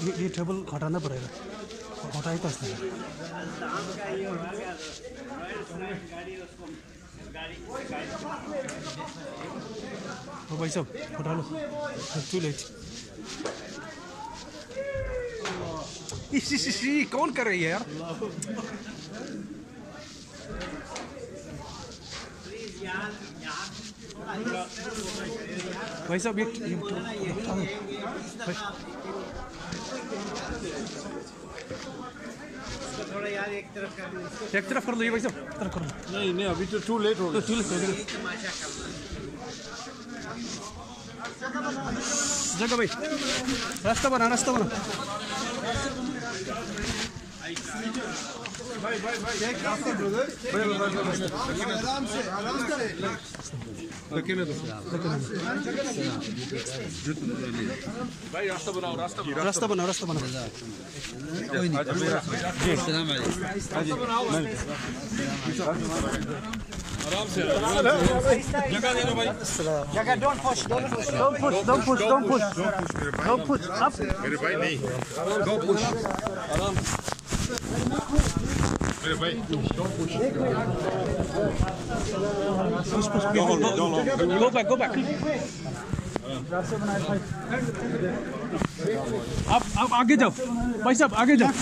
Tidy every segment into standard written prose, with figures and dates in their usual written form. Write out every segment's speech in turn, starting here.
ये टेबल हटाना पड़ेगा, हटाई तो नहीं। ओ भाई साहब हटा लो, टू लेट। इसी कौन कर रही है यार? भाई साहब ये थोड़ा यार एक तरफ कर लो, ये भाई साहब तरफ कर लो। नहीं अभी तो टू लेट हो गया। जगह भाई रास्ता बना आराम से भाई रास्ता बनाओ। आराम से जगह दे दो भाई। जगह don't push up मेरे भाई नहीं, don't push। आराम मेरे भाई don't push। Go back। आप आगे जाओ भाई साहब, आगे जाओ।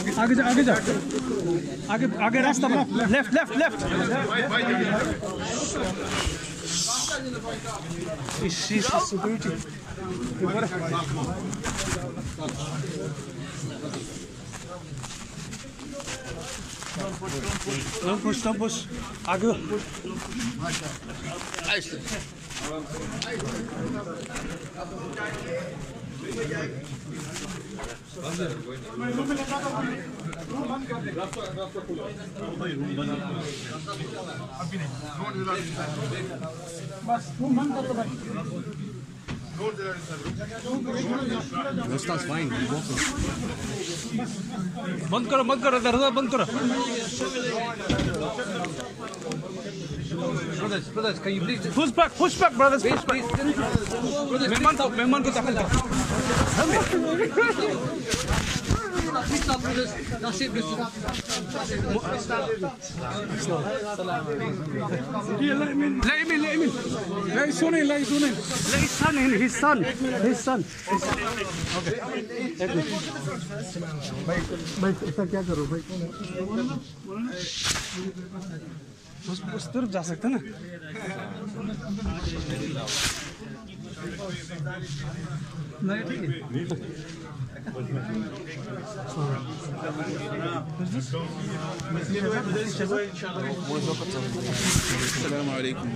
आगे रास्ता बना, लेफ्ट। Security Don't push. आगे। बंद करो दरवाजा बंद करो। Brothers, can you please Push back, brothers. please मेहमान को दाखिल करो। please stop, brothers. That's it, brothers. Let him in. Let his son. Okay. भाई ऐसा क्या करो भाई? उस तरफ जा सकते ना? नहीं ठीक है। अस्सलाम वालेकुम।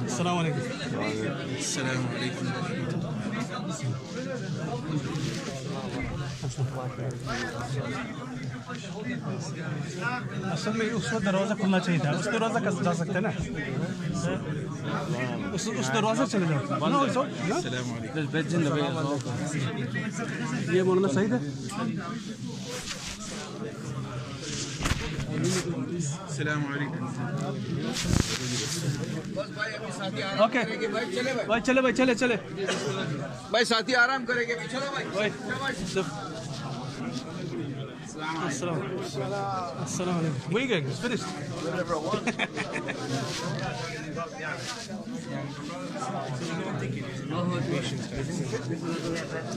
असल में उस दरवाज़ा खुलना चाहिए था, उस दरवाज़ा कैसे जा सकते हैं ना? उस दरवाज़ा चले जाओ। ये बोलना सही था। अस्सलाम वालेकुम। ओके भाई चले भाई साथी आराम करेंगे। चलो भाई। Assalamualaikum. Where are you going? It's finished.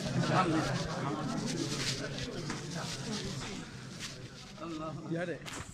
Got it.